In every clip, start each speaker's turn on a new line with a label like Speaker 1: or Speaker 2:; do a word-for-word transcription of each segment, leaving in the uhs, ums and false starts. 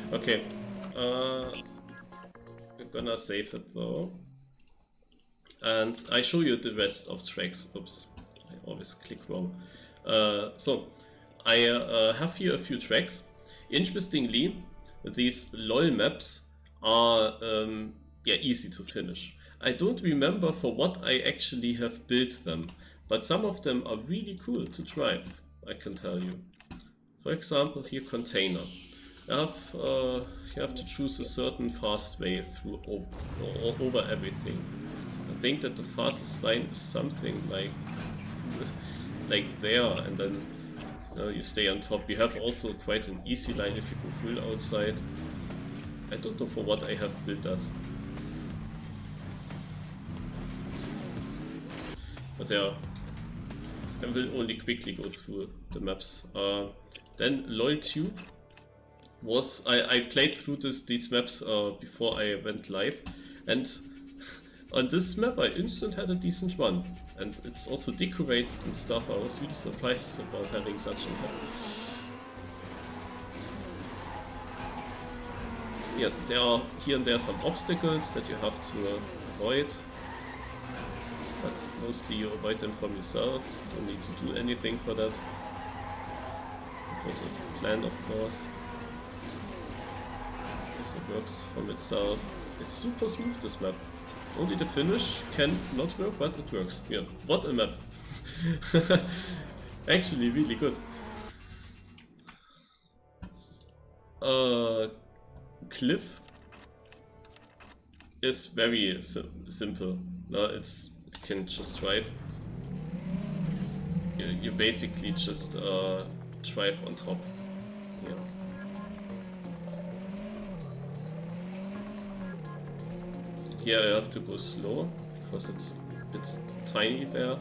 Speaker 1: Okay. Uh, we're gonna save it though. And I show you the rest of tracks. Oops, I always click wrong. Uh, so, I uh, have here a few tracks. Interestingly, these LOL maps are um, yeah, easy to finish. I don't remember for what I actually have built them, but some of them are really cool to drive, I can tell you. For example, here container. You have, uh, you have to choose a certain fast way through over, over everything. I think that the fastest line is something like like there, and then uh, you stay on top. You have also quite an easy line if you go full outside. I don't know for what I have built that. But yeah, I will only quickly go through the maps. Uh, then LOLTube was, I, I played through this, these maps uh, before I went live, and on this map I instant had a decent run. And it's also decorated and stuff. I was really surprised about having such a map. Yeah, there are here and there some obstacles that you have to uh, avoid. But mostly you avoid them from yourself. You don't need to do anything for that. Because it's planned, of course. It works from itself. It's super smooth, this map. Only the finish can not work, but it works. Yeah, what a map. Actually really good. Uh, Cliff is very sim simple. No, it's, you can just drive. You, you basically just uh, drive on top. Yeah. Here I have to go slow, because it's a bit tiny there.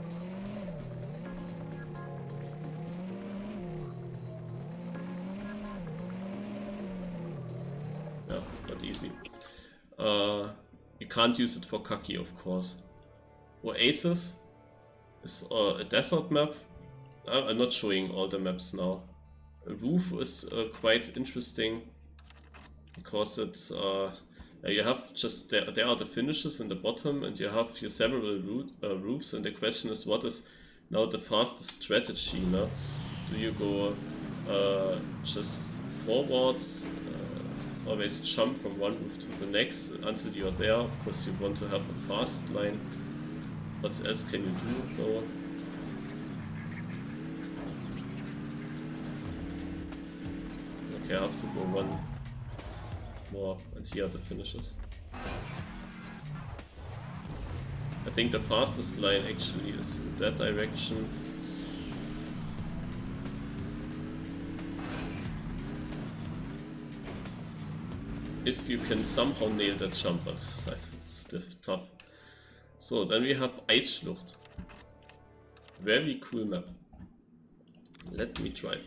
Speaker 1: Yeah, not easy. Uh, you can't use it for Kaki, of course. Oasis is uh, a desert map. Uh, I'm not showing all the maps now. Roof is uh, quite interesting, because it's uh, you have just, there, there are the finishes in the bottom, and you have here several root, uh, roofs, and the question is, what is now the fastest strategy? No? Do you go uh, just forwards, uh, always jump from one roof to the next until you are there? Of course you want to have a fast line. What else can you do though? Okay, I have to go one more, and here are the finishes. I think the fastest line actually is in that direction. If you can somehow nail that jump, but it's tough. So then we have Eisschlucht. Very cool map. Let me drive.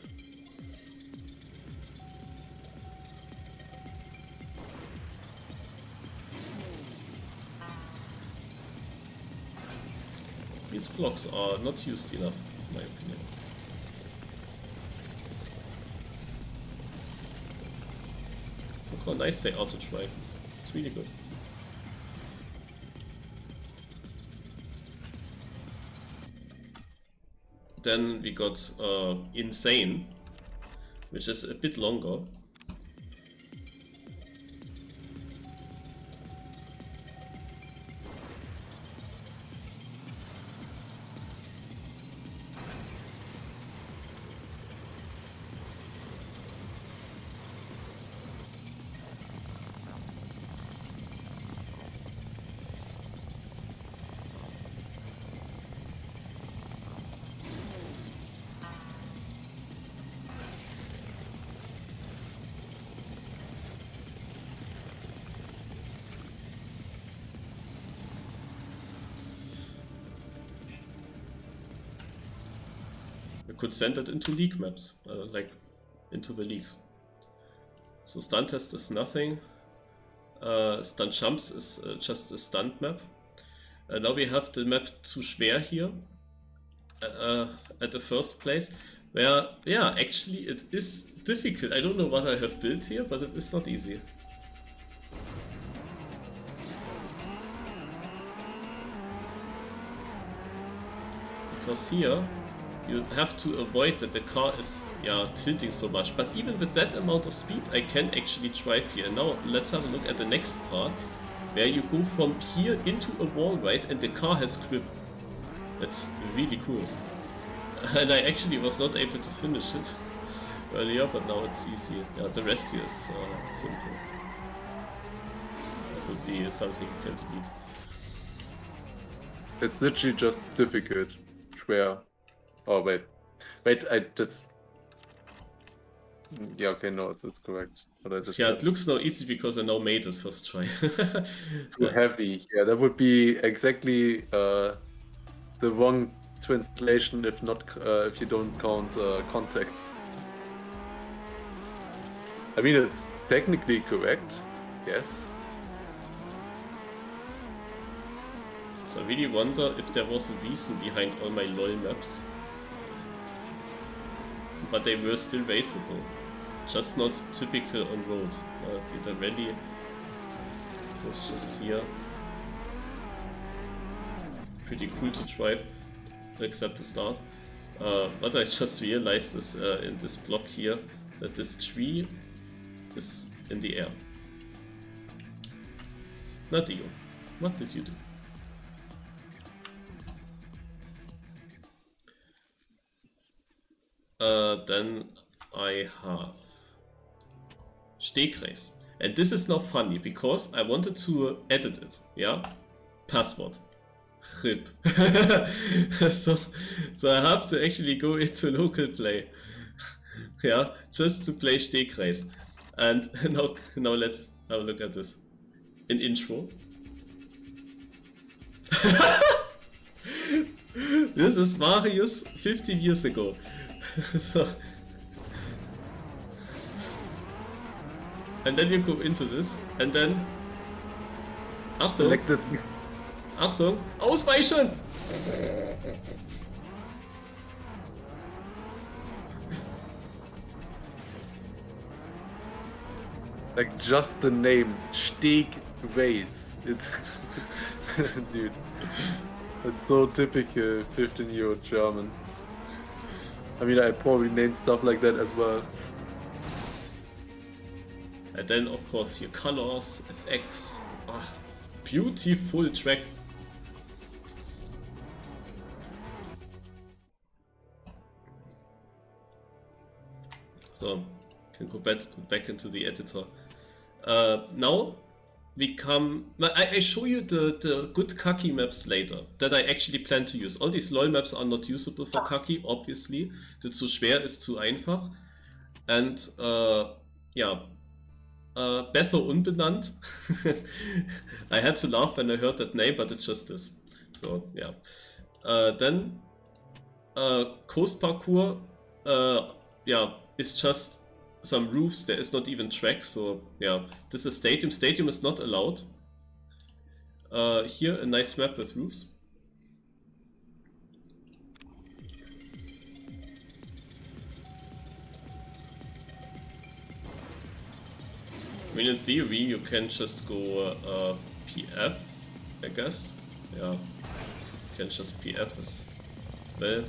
Speaker 1: These blocks are not used enough, in my opinion. Look how nice they auto drive. It's really good. Then we got uh, Insane, which is a bit longer. Could send it into league maps, uh, like into the leagues. So stunt test is nothing. Uh, stunt jumps is uh, just a stunt map. Uh, now we have the map Zu schwer here uh, at the first place. where, yeah, actually it is difficult. I don't know what I have built here, but it is not easy. Because here, you have to avoid that the car is, yeah, tilting so much. But even with that amount of speed, I can actually drive here. And now let's have a look at the next part, where you go from here into a wall, right? And the car has grip. That's really cool. And I actually was not able to finish it earlier, but now it's easy. Yeah, the rest here is uh, simple. That would be something you can delete.
Speaker 2: It's literally just difficult. Schwer. Oh, wait. Wait, I just... Yeah, okay, no, it's, it's correct. But I just
Speaker 1: yeah,
Speaker 2: said...
Speaker 1: it looks now easy because I now made it first try.
Speaker 2: Too heavy. Yeah, that would be exactly uh, the wrong translation if not uh, if you don't count uh, context. I mean, it's technically correct, yes.
Speaker 1: So I really wonder if there was a reason behind all my LOL maps. But they were still raceable. Just not typical on road. Uh, the rally was just here. Pretty cool to drive, except the start. Uh, what I just realized is uh, in this block here, that this tree is in the air. Nadio, what did you do? Uh, then I have Stegreis. And this is now funny because I wanted to edit it, yeah? Password. R I P. so, so I have to actually go into local play. yeah, just to play Stegreis. And now, now let's have a look at this. An intro. This is Marius fifteen years ago. so. And then you go into this, and then... Achtung!
Speaker 2: Selected.
Speaker 1: Achtung! Ausweichen!
Speaker 2: Like just the name, Stegreis. It's... Dude. It's so typical fifteen year old German. I mean, I probably named stuff like that as well.
Speaker 1: And then, of course, here colors, F X. Ah, beautiful track. So, can go back, back into the editor. Uh, now, we come... I, I show you the, the good Kaki maps later, that I actually plan to use. All these LOL maps are not usable for Kaki, obviously. The zu schwer ist zu einfach. And, uh, yeah. Uh, besser unbenannt. I had to laugh when I heard that name, but it just is. So, yeah. Uh, then, uh, Coast Parkour, uh, yeah, is just some roofs. There is not even track, so, yeah. This is Stadium. Stadium is not allowed. Uh, here, a nice map with roofs. I mean, in theory, you can just go uh, P F, I guess. Yeah, you can just P F as well.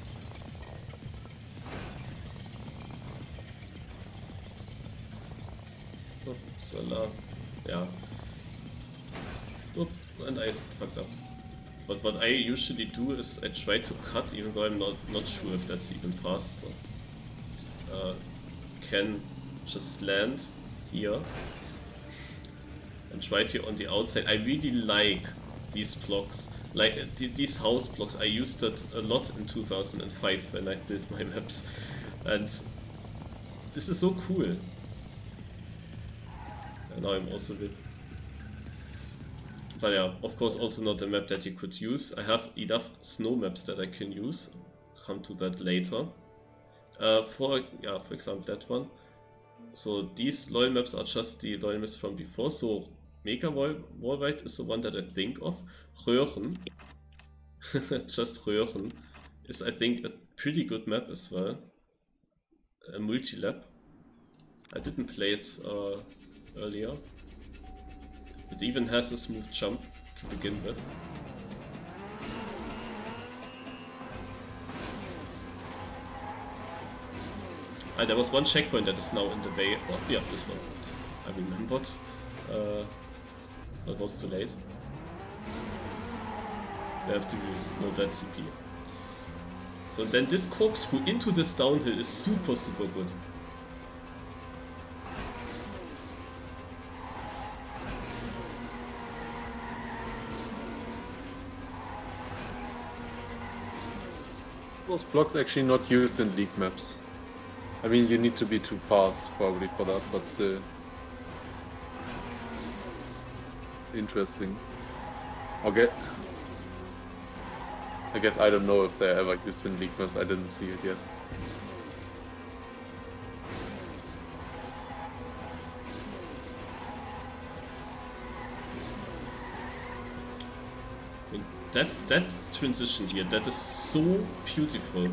Speaker 1: Oh, Salah. Yeah. Oh, and I fucked up. But what I usually do is I try to cut, even though I'm not, not sure if that's even faster. Uh, can just land here and right here on the outside. I really like these blocks, like uh, th these house blocks. I used that a lot in two thousand five when I built my maps, and this is so cool. And now I'm also with, but yeah, of course also not a map that you could use. I have enough snow maps that I can use. Come to that later. Uh, for yeah, for example that one. So these LOL maps are just the LOL maps from before. So Mega Wallride is the one that I think of. Röhren, just Röhren, is I think a pretty good map as well. a multi-lap. I didn't play it uh, earlier. It even has a smooth jump to begin with. Ah, there was one checkpoint that is now in the way. Oh, yeah, this one. I remembered. Uh, that was too late. They have to know that C P. So then this corkscrew into this downhill is super, super good.
Speaker 2: Those blocks actually not used in league maps. I mean, you need to be too fast probably for that, but still. Interesting. Okay. I guess I don't know if they're ever used in league maps, I didn't see it yet.
Speaker 1: I mean, that, that transition here, that is so beautiful.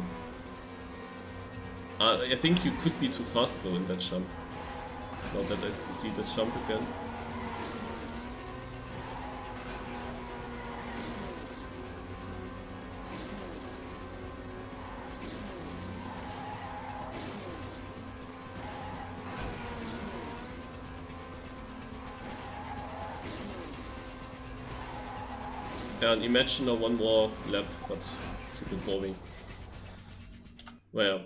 Speaker 1: Uh, I think you could be too fast though in that jump. Now that I see the jump again. Yeah, and imagine a one more lap, but it's a bit boring. Well,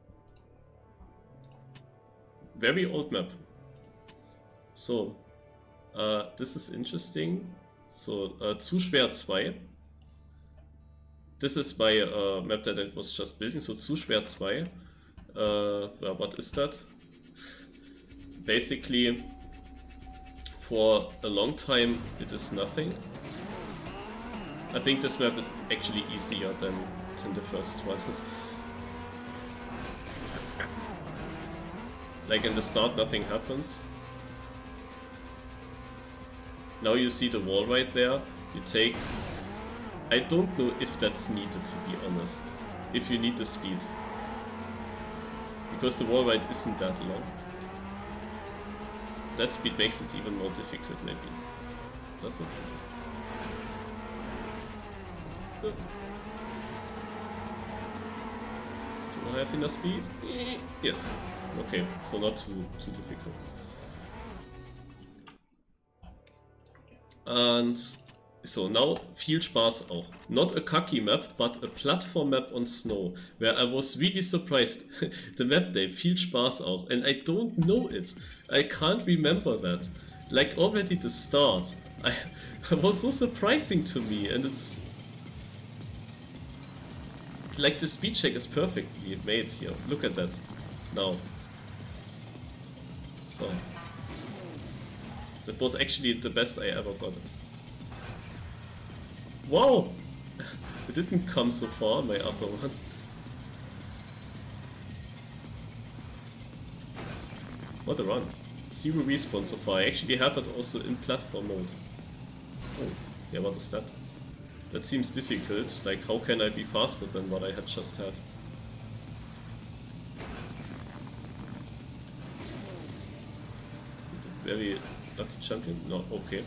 Speaker 1: very old map. So, uh, this is interesting. So, uh, Zu schwer two. This is my uh, map that I was just building. So, Zu schwer two. Uh, well, what is that? Basically, for a long time, it is nothing. I think this map is actually easier than, than the first one. Like in the start, nothing happens. Now you see the wall right there. You take... I don't know if that's needed, to be honest. If you need the speed. Because the wall ride isn't that long. That speed makes it even more difficult, maybe. Does it? Do I have enough speed? Yes. Okay, so not too too difficult. And so now viel Spaß auch. Not a Kaki map, but a platform map on snow, where I was really surprised. The map name, viel Spaß auch, and I don't know it. I can't remember that. Like already the start, I, it was so surprising to me, and it's like the speed check is perfectly made here. Look at that now. So that was actually the best I ever got it. Wow! It didn't come so far on my other one. What a run. Zero respawn so far. I actually have it also in platform mode. Oh, yeah, what is that? That seems difficult. Like, how can I be faster than what I had just had? Very lucky champion? No, okay.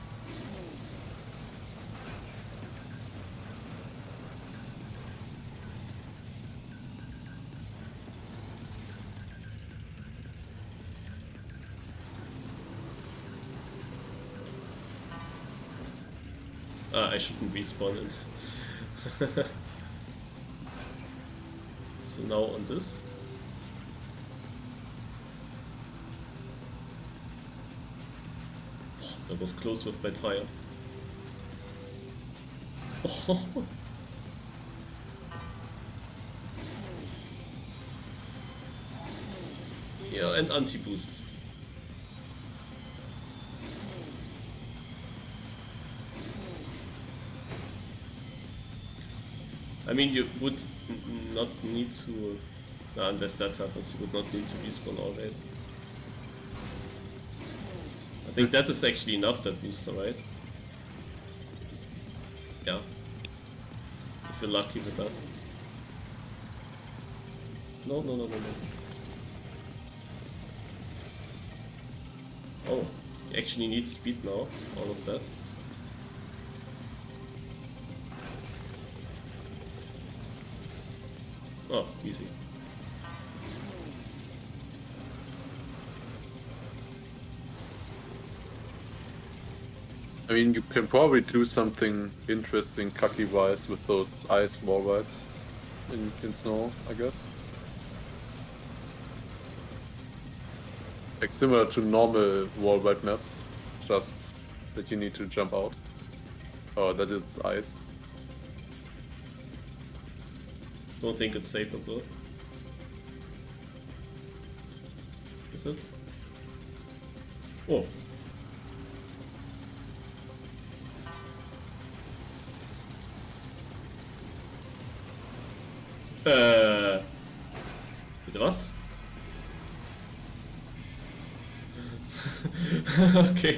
Speaker 1: Ah, I shouldn't respawn it. So now on this. That was close with my tire. Oh. Yeah, and anti-boost. I mean, you would not need to, uh, unless that happens, you would not need to respawn always. I think that is actually enough, that booster, right? Yeah. If you're lucky with that. No, no, no, no, no. Oh, you actually need speed now, all of that. Oh, easy.
Speaker 2: I mean, you can probably do something interesting Kaki-wise with those ice wall rides in, in snow, I guess. Like similar to normal wall ride maps, just that you need to jump out. Or that it's ice.
Speaker 1: Don't think it's safer though. Is it? Oh. Äh. Bitte was? Okay.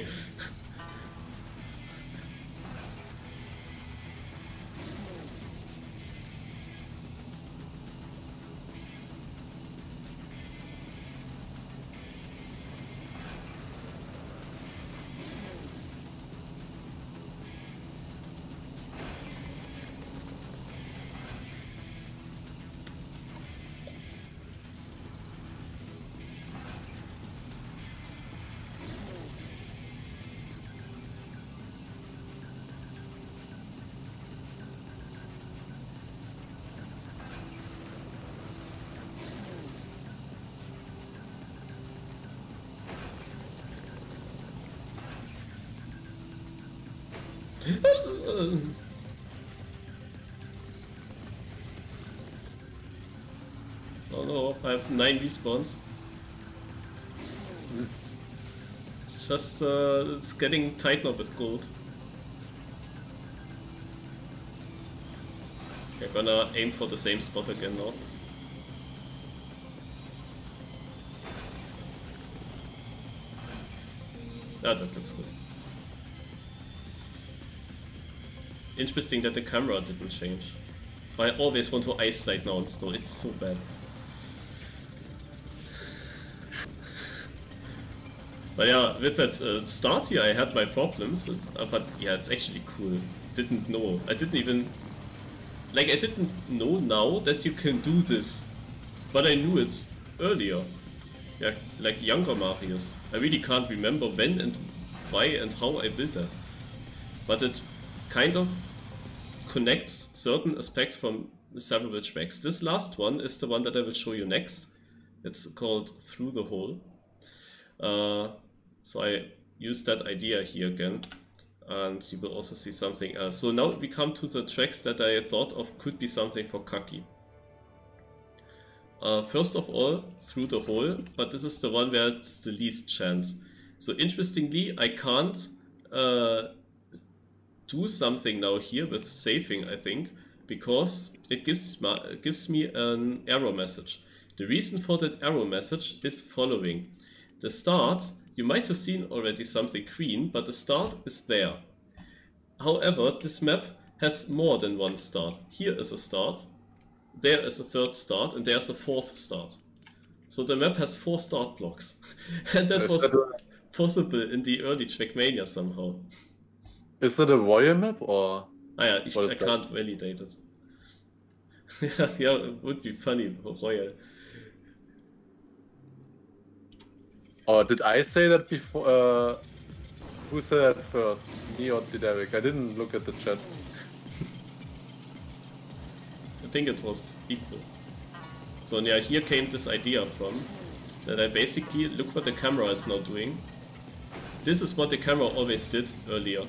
Speaker 1: Oh no, I have nine respawns. Just uh, it's getting tight now with gold. We're gonna aim for the same spot again now. Ah, that looks good. Interesting that the camera didn't change. I always want to ice slide now on snow, it's so bad. But yeah, with that uh, start here I had my problems, uh, but yeah, it's actually cool. Didn't know. I didn't even... Like, I didn't know now that you can do this. But I knew it earlier. Yeah, like younger Marios. I really can't remember when and why and how I built that. But it kind of connects certain aspects from several tracks. This last one is the one that I will show you next. It's called Through the Hole. Uh, so I use that idea here again, and you will also see something else. So now we come to the tracks that I thought of could be something for Kaki. Uh, first of all, Through the Hole, but this is the one where it's the least chance. So interestingly, I can't uh, do something now here with saving, I think, because it gives, it gives me an error message. The reason for that error message is following. The start, you might have seen already something green, but the start is there. However, this map has more than one start. Here is a start, there is a third start, and there's a fourth start. So the map has four start blocks. And that
Speaker 2: is
Speaker 1: was
Speaker 2: that a,
Speaker 1: possible in the early Trackmania somehow.
Speaker 2: Is that a warrior map or?
Speaker 1: Ah yeah, ich, I
Speaker 2: that?
Speaker 1: can't validate it. yeah, yeah, it would be funny, Royal.
Speaker 2: Or did I say that before? Uh, who said that first? Me or did Eric? I didn't look at the chat.
Speaker 1: I think it was equal. So yeah, here came this idea from, that I basically, look what the camera is now doing. This is what the camera always did earlier.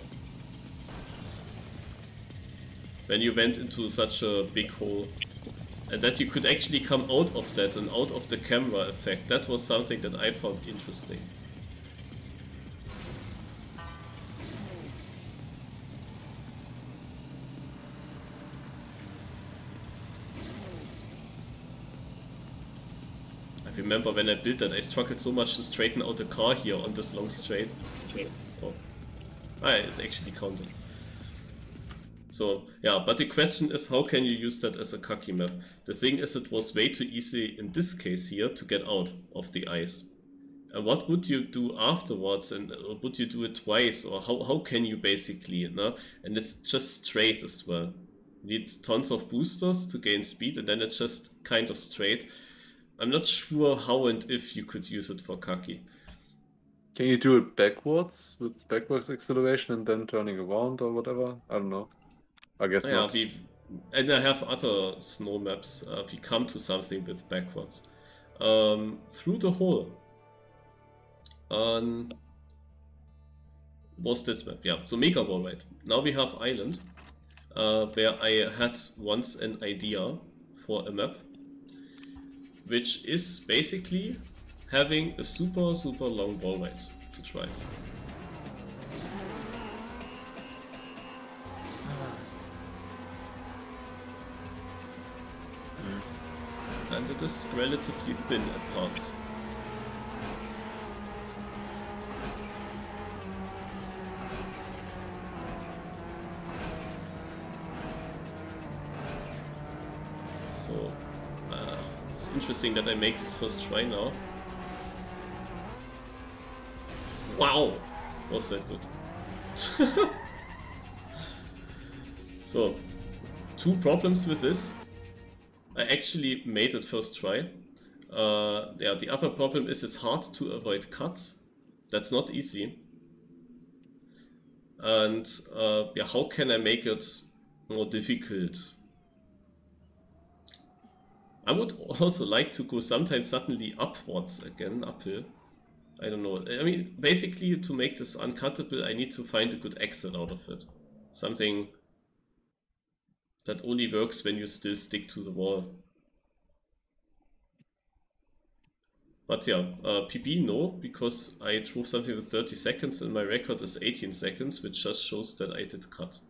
Speaker 1: When you went into such a big hole. And that you could actually come out of that and out of the camera effect. That was something that I found interesting. I remember when I built that, I struggled so much to straighten out the car here on this long straight. Oh. Ah, it actually counted. So, yeah, but the question is, how can you use that as a Kaki map? The thing is, it was way too easy in this case here to get out of the ice. uh, what would you do afterwards, and uh, would you do it twice, or how, how can you basically, no? And it's just straight as well. You need tons of boosters to gain speed, and then it's just kind of straight. I'm not sure how and if you could use it for Kaki.
Speaker 2: Can you do it backwards with backwards acceleration and then turning around or whatever? I don't know. I guess
Speaker 1: Yeah,
Speaker 2: not.
Speaker 1: we, and I have other snow maps. Uh, we come to something with backwards. Um, through the hole. Um, was this map? Yeah, so Mega Wall Ride. Now we have Island, uh, where I had once an idea for a map, which is basically having a super super long wall ride to try. And it is relatively thin at parts. So uh, it's interesting that I make this first try now. Wow, was that good? So, two problems with this. I actually made it first try. Uh, yeah, the other problem is it's hard to avoid cuts. That's not easy. And uh, yeah, how can I make it more difficult? I would also like to go sometimes suddenly upwards again, uphill. I don't know. I mean, basically to make this uncuttable, I need to find a good exit out of it. Something that only works when you still stick to the wall. But yeah, uh, P B no, because I drove something with thirty seconds and my record is eighteen seconds, which just shows that I did cut.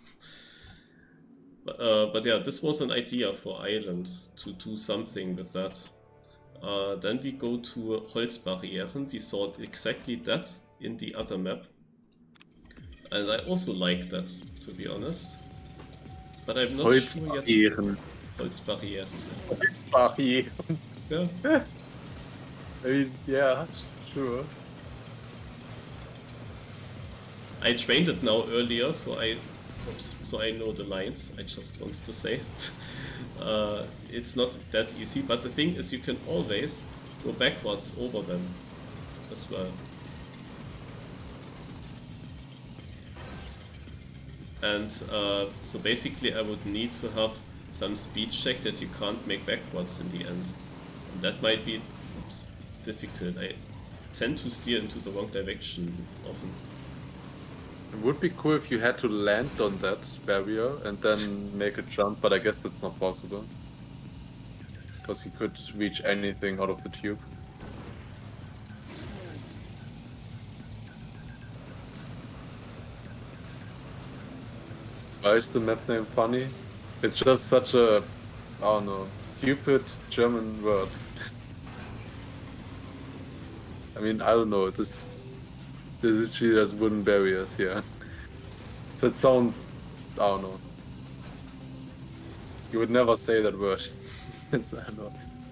Speaker 1: but, uh, but yeah, this was an idea for Island, to do something with that. Uh, then we go to Holzbarrieren. We saw exactly that in the other map. And I also like that, to be honest. But I'm not sure yet. Holzbarrieren.
Speaker 2: Holzbarrieren.
Speaker 1: Yeah.
Speaker 2: I mean, yeah, sure.
Speaker 1: I trained it now earlier, so I, oops, so I know the lines. I just wanted to say. Uh, it's not that easy, but the thing is you can always go backwards over them as well. And uh, so basically I would need to have some speed check that you can't make backwards in the end. And that might be oops, difficult. I tend to steer into the wrong direction often.
Speaker 2: It would be cool if you had to land on that barrier and then make a jump, but I guess that's not possible. Because you could reach anything out of the tube. Why is the map name funny? It's just such a, I don't know, stupid German word. I mean, I don't know, this... This is actually just wooden barriers here. That sounds, I don't know. You would never say that word. It's, I don't know.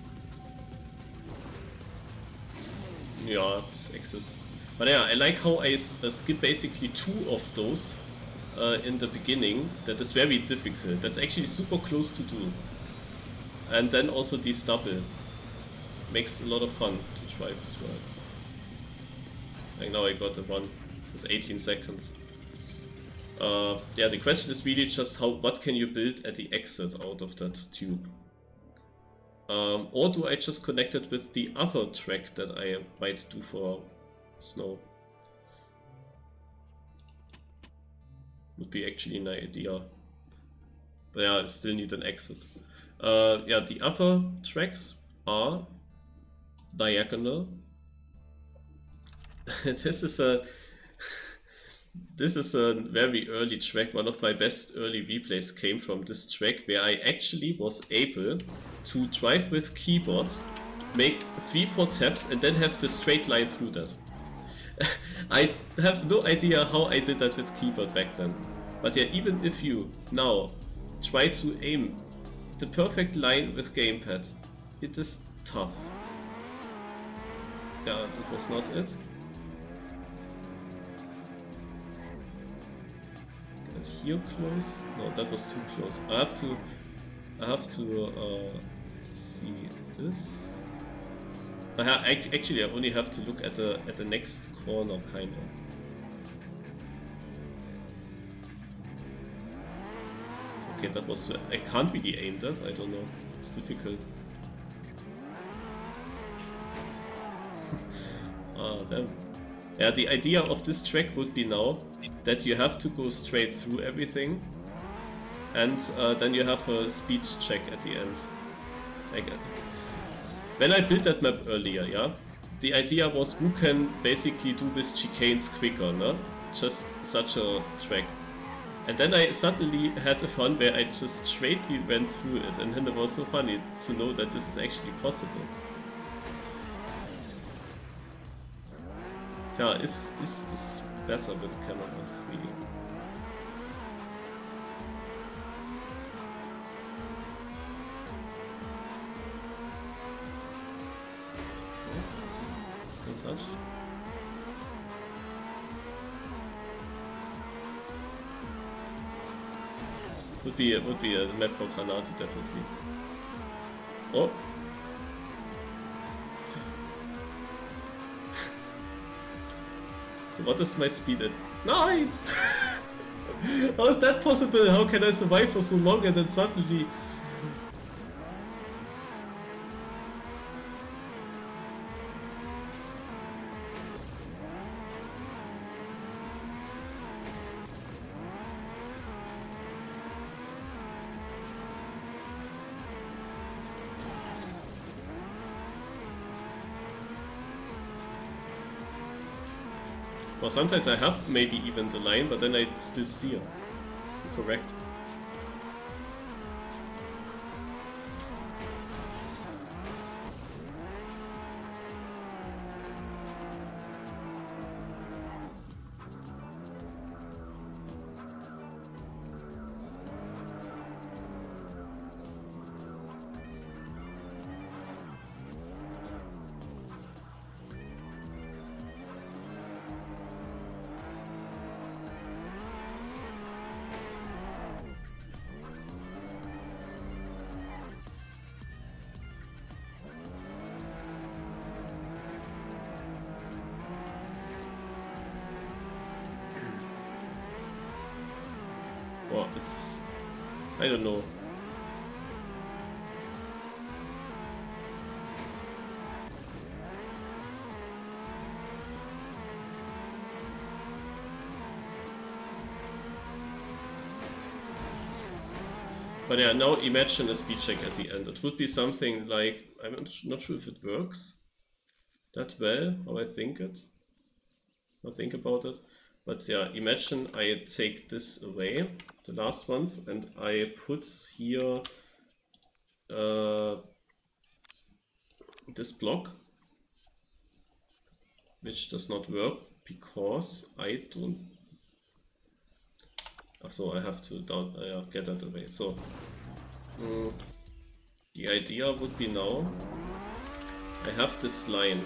Speaker 1: Yeah, it exists. But yeah, I like how I uh, skip basically two of those uh, in the beginning. That is very difficult. That's actually super close to do. And then also these double. Makes a lot of fun to try as well. Like now I got a one with eighteen seconds. Uh, yeah, the question is really just how what can you build at the exit out of that tube? Um, or do I just connect it with the other track that I might do for snow? Would be actually an idea. But yeah, I still need an exit. Uh, yeah, the other tracks are diagonal. This is a this is a very early track. One of my best early replays came from this track, where I actually was able to drive with keyboard, make three four taps, and then have the straight line through that. I have no idea how I did that with keyboard back then. But yeah, even if you now try to aim the perfect line with gamepad, it is tough. Yeah, that was not it. Get here close. No, that was too close. I have to. I have to uh, see this. I ha actually, I only have to look at the at the next corner, kind of. Okay, that was. I can't really aim that. I don't know. It's difficult. Ah, damn. Yeah, the idea of this track would be now that you have to go straight through everything, and uh, then you have a speed check at the end. Like, when I built that map earlier, yeah, the idea was who can basically do these chicanes quicker, no? Just such a track. And then I suddenly had the fun where I just straightly went through it, and then it was so funny to know that this is actually possible. Yeah, is, is this better with camera three? Still touch? Would be, would be a map for Granate, definitely. Oh! So what is my speed at? Nice! How is that possible? How can I survive for so long and then suddenly... Well, sometimes I have maybe even the line, but then I still steer. Correct. Well, it's... I don't know. But yeah, now imagine a speed check at the end. It would be something like... I'm not sure if it works that well, how I think it. I think about it. But yeah, imagine I take this away, the last ones, and I put here uh, this block, which does not work because I don't. So I have to down, uh, get that away. So mm, the idea would be now I have this line.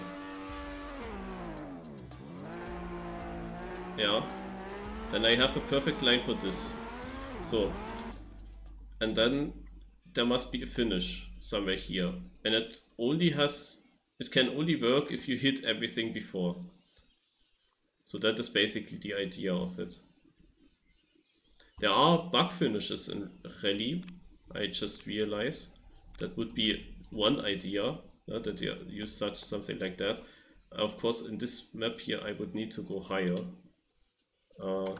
Speaker 1: Yeah, then I have a perfect line for this. So, and then there must be a finish somewhere here, and it only has, it can only work if you hit everything before. So that is basically the idea of it. There are bug finishes in Rally, I just realized. That would be one idea, uh, that you use such something like that. Of course, in this map here, I would need to go higher. Uh,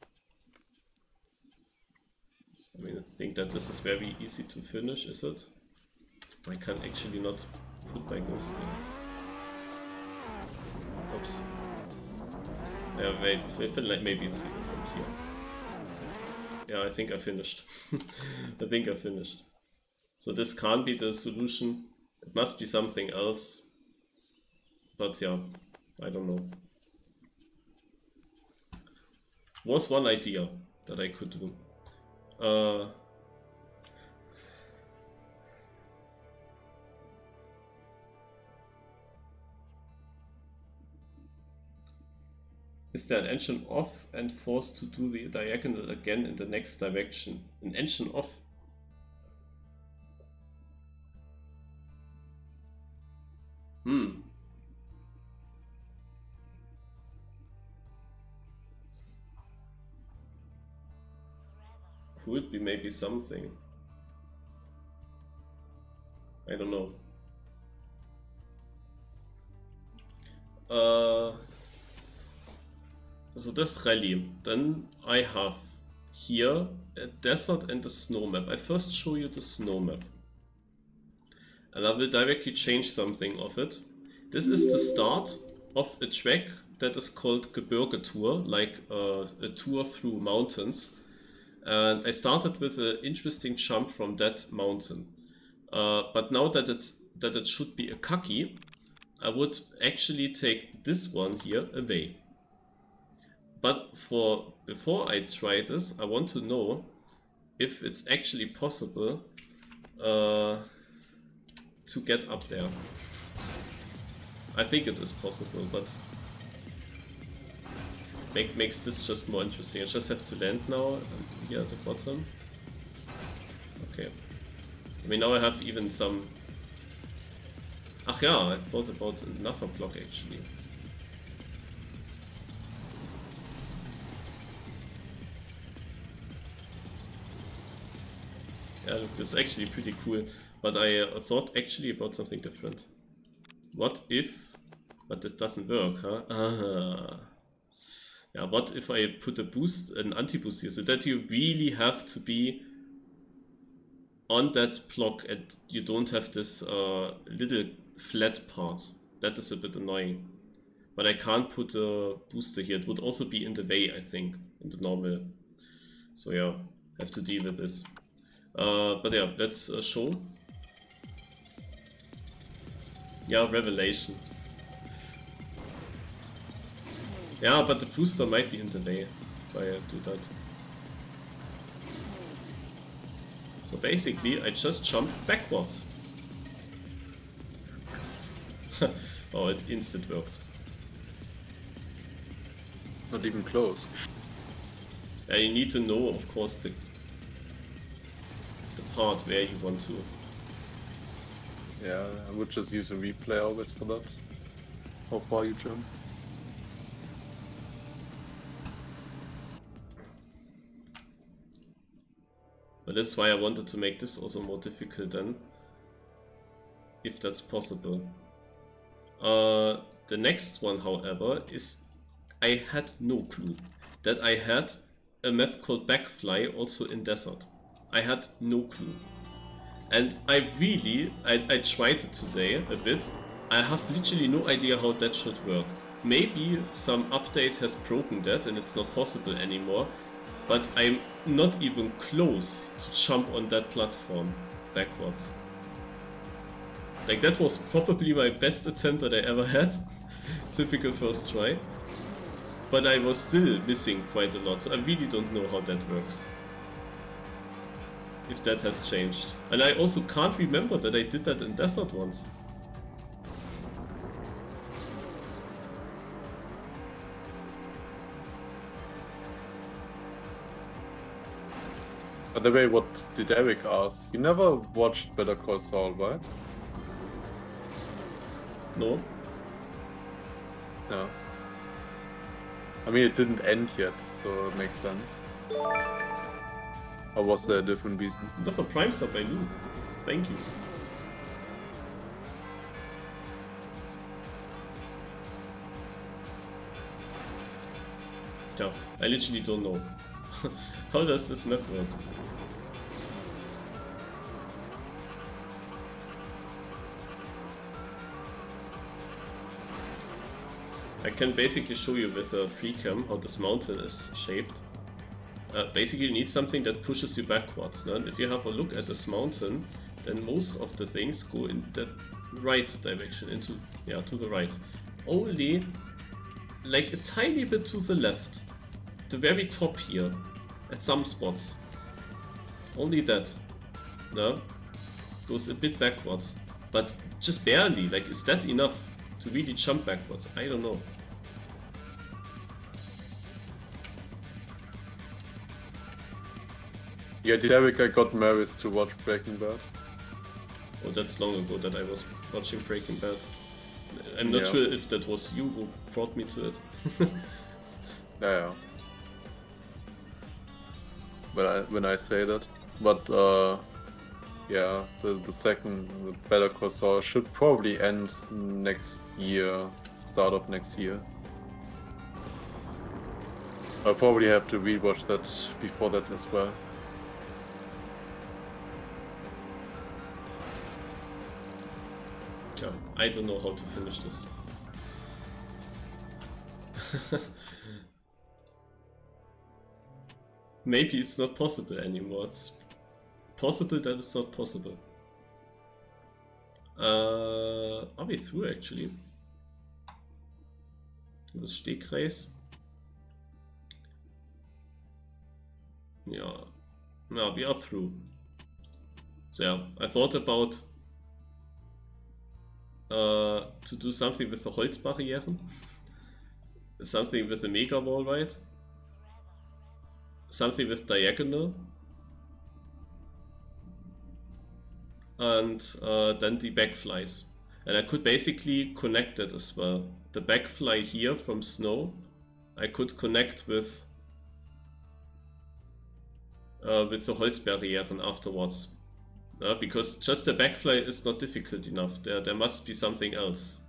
Speaker 1: I mean, I think that this is very easy to finish, is it? I can actually not put my ghost there. Oops. Yeah, wait, maybe it's even from here. Yeah, I think I finished. I think I finished. So this can't be the solution. It must be something else. But yeah, I don't know. Was one idea that I could do. Uh, Is there an engine off and forced to do the diagonal again in the next direction? An engine off? Hmm. Would be maybe something. I don't know. Uh, so this rally. Then I have here a desert and a snow map. I first show you the snow map. And I will directly change something of it. This is the start of a track that is called Gebirge Tour, like uh, a tour through mountains. And I started with an interesting jump from that mountain. Uh, but now that it's that it should be a kaki, I would actually take this one here away. But for before I try this, I want to know if it's actually possible uh, to get up there. I think it is possible, but make, makes this just more interesting. I just have to land now here at the bottom. Okay. I mean, now I have even some... Ach yeah, I thought about another block actually. Yeah, look, it's actually pretty cool. But I uh, thought actually about something different. What if... But it doesn't work, huh? Ah. Yeah, what if I put a boost, an anti-boost here, so that you really have to be on that block and you don't have this uh, little flat part. That is a bit annoying. But I can't put a booster here. It would also be in the way, I think, in the normal. So yeah, have to deal with this. Uh, but yeah, let's uh, show. Yeah, revelation. Yeah, but the booster might be in the way if I do that. So basically, I just jump backwards. Oh, it instant worked.
Speaker 2: Not even close.
Speaker 1: Yeah, you need to know, of course, the the part where you want to.
Speaker 2: Yeah, I would just use a replay always for that. How far you jump.
Speaker 1: But that's why I wanted to make this also more difficult then, if that's possible. Uh, the next one, however, is I had no clue that I had a map called Backfly also in Desert. I had no clue. And I really, I, I tried it today a bit. I have literally no idea how that should work. Maybe some update has broken that and it's not possible anymore. But I'm not even close to jump on that platform backwards. Like, that was probably my best attempt that I ever had. Typical first try. But I was still missing quite a lot, so I really don't know how that works. If that has changed. And I also can't remember that I did that in Desert once.
Speaker 2: By the way, what did Eric ask? You never watched Better Call Saul, right?
Speaker 1: No.
Speaker 2: No. I mean, it didn't end yet, so it makes sense. Or was there a different reason?
Speaker 1: Another Prime sub, I knew. Thank you. Yeah, I literally don't know. How does this map work? I can basically show you with a free cam how this mountain is shaped. Uh, basically you need something that pushes you backwards. No? And if you have a look at this mountain, then most of the things go in the right direction, into yeah, to the right. Only like a tiny bit to the left, the very top here, at some spots. Only that, no, goes a bit backwards, but just barely. Like, is that enough to really jump backwards? I don't know.
Speaker 2: Yeah, Derek, I got Maris to watch Breaking Bad.
Speaker 1: Oh, that's long ago that I was watching Breaking Bad. I'm not
Speaker 2: Yeah.
Speaker 1: sure if that was you who brought me to it.
Speaker 2: Yeah, yeah. When I, when I say that. But, uh, yeah, the, the second, the Better Call Saul should probably end next year, start of next year. I'll probably have to rewatch that before that as well.
Speaker 1: Yeah, I don't know how to finish this. Maybe it's not possible anymore. It's possible that it's not possible. Uh, are we through actually? Das Stegreis. Yeah, no, we are through. So yeah, I thought about uh, to do something with the Holzbarrieren, something with the Mega Wall, right? Something with diagonal, and uh, then the backflies. And I could basically connect it as well. The backfly here from Snow, I could connect with uh, with the Holzbarrieren afterwards. Uh, because just the backfly is not difficult enough. There, there must be something else.